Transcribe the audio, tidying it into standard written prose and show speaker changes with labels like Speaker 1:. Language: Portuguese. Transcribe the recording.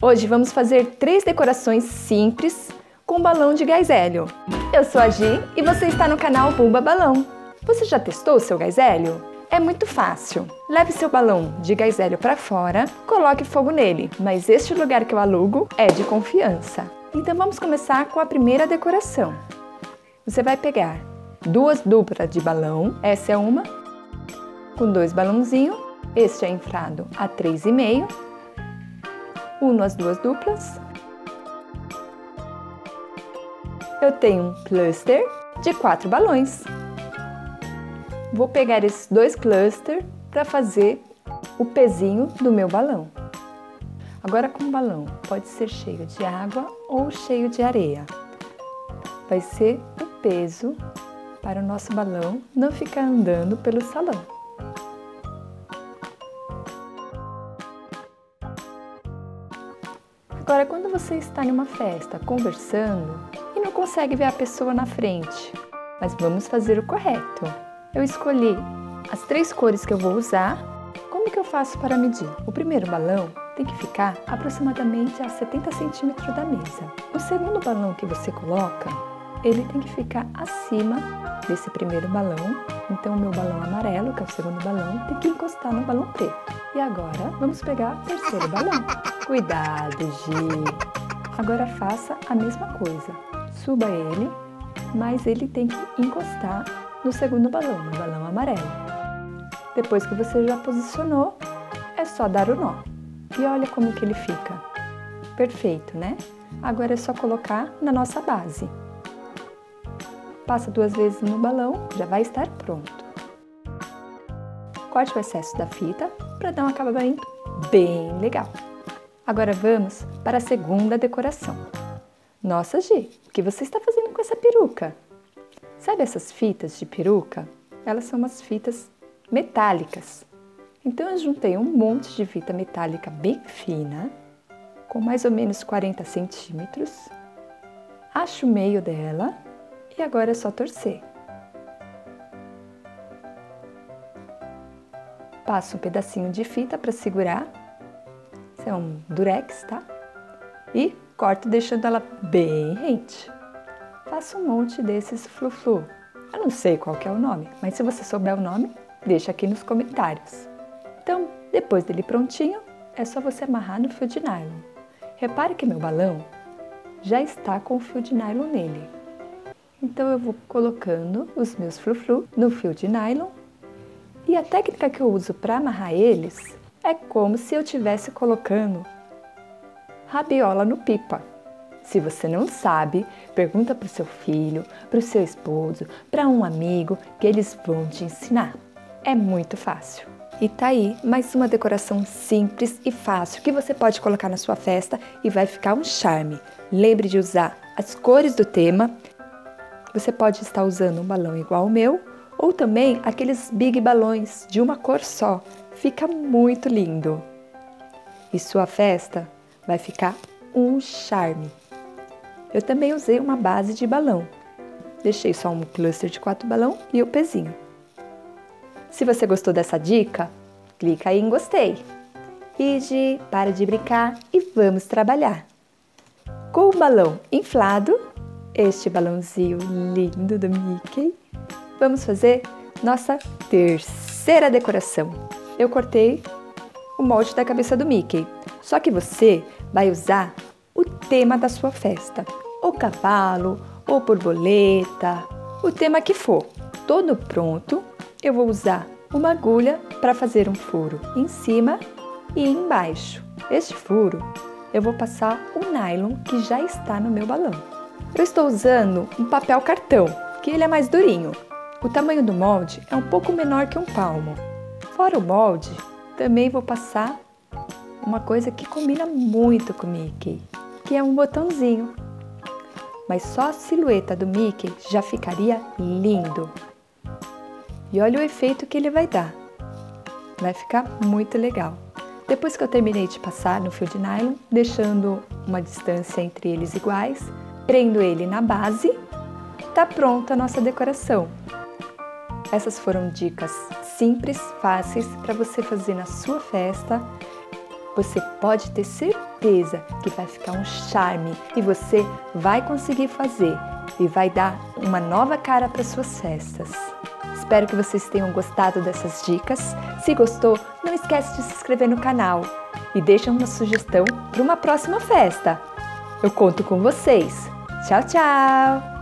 Speaker 1: Hoje vamos fazer 3 decorações simples com balão de gás hélio. Eu sou a Gi e você está no canal Bumba Balão. Você já testou o seu gás hélio? É muito fácil. Leve seu balão de gás hélio para fora, coloque fogo nele, mas este lugar que eu alugo é de confiança. Então vamos começar com a primeira decoração. Você vai pegar 2 duplas de balão, essa é uma, com 2 balãozinhos, este é inflado a 3,5, uno as 2 duplas. Eu tenho um cluster de 4 balões. Vou pegar esses 2 clusters para fazer o pezinho do meu balão. Agora com o balão, pode ser cheio de água ou cheio de areia. Vai ser o peso para o nosso balão não ficar andando pelo salão. Agora, quando você está em uma festa conversando e não consegue ver a pessoa na frente, mas vamos fazer o correto. Eu escolhi as 3 cores que eu vou usar. Como que eu faço para medir? O primeiro balão tem que ficar aproximadamente a 70 centímetros da mesa. O segundo balão que você coloca, ele tem que ficar acima desse primeiro balão. Então o meu balão amarelo, que é o segundo balão, tem que encostar no balão preto. E agora vamos pegar o terceiro balão. Cuidado, Gi! Agora faça a mesma coisa. Suba ele, mas ele tem que encostar no segundo balão, no balão amarelo. Depois que você já posicionou, é só dar o nó. E olha como que ele fica. Perfeito, né? Agora é só colocar na nossa base. Passa 2 vezes no balão, já vai estar pronto. Corte o excesso da fita para dar um acabamento bem legal. Agora vamos para a segunda decoração. Nossa, Gi, o que você está fazendo com essa peruca? Sabe essas fitas de peruca? Elas são umas fitas metálicas. Então eu juntei um monte de fita metálica bem fina, com mais ou menos 40 centímetros. Acho o meio dela e agora é só torcer. Passo um pedacinho de fita para segurar. Isso é um durex, tá? E corto deixando ela bem rente. Faço um monte desses flu-flu. Eu não sei qual que é o nome, mas se você souber o nome, deixa aqui nos comentários. Então, depois dele prontinho, é só você amarrar no fio de nylon. Repare que meu balão já está com o fio de nylon nele. Então eu vou colocando os meus flu-flu no fio de nylon. E a técnica que eu uso para amarrar eles é como se eu estivesse colocando rabiola no pipa. Se você não sabe, pergunta para o seu filho, para o seu esposo, para um amigo, que eles vão te ensinar. É muito fácil. E tá aí mais uma decoração simples e fácil que você pode colocar na sua festa e vai ficar um charme. Lembre de usar as cores do tema. Você pode estar usando um balão igual ao meu ou também aqueles big balões de uma cor só. Fica muito lindo. E sua festa vai ficar um charme. Eu também usei uma base de balão. Deixei só um cluster de 4 balão e o pezinho. Se você gostou dessa dica, clica aí em gostei. E Gi, para de brincar e vamos trabalhar. Com o balão inflado, este balãozinho lindo do Mickey, vamos fazer nossa terceira decoração. Eu cortei o molde da cabeça do Mickey, só que você vai usar o tema da sua festa, ou cavalo, ou borboleta, o tema que for. Todo pronto, eu vou usar uma agulha para fazer um furo em cima e embaixo. Este furo, eu vou passar o nylon que já está no meu balão. Eu estou usando um papel cartão, que ele é mais durinho. O tamanho do molde é um pouco menor que um palmo. Fora o molde, também vou passar uma coisa que combina muito com o Mickey, que é um botãozinho. Mas só a silhueta do Mickey já ficaria lindo. E olha o efeito que ele vai dar. Vai ficar muito legal. Depois que eu terminei de passar no fio de nylon, deixando uma distância entre eles iguais, prendo ele na base, tá pronta a nossa decoração. Essas foram dicas simples, fáceis para você fazer na sua festa. Você pode ter certeza certeza que vai ficar um charme e você vai conseguir fazer e vai dar uma nova cara para suas festas. Espero que vocês tenham gostado dessas dicas. Se gostou, não esquece de se inscrever no canal e deixa uma sugestão para uma próxima festa. Eu conto com vocês. Tchau, tchau!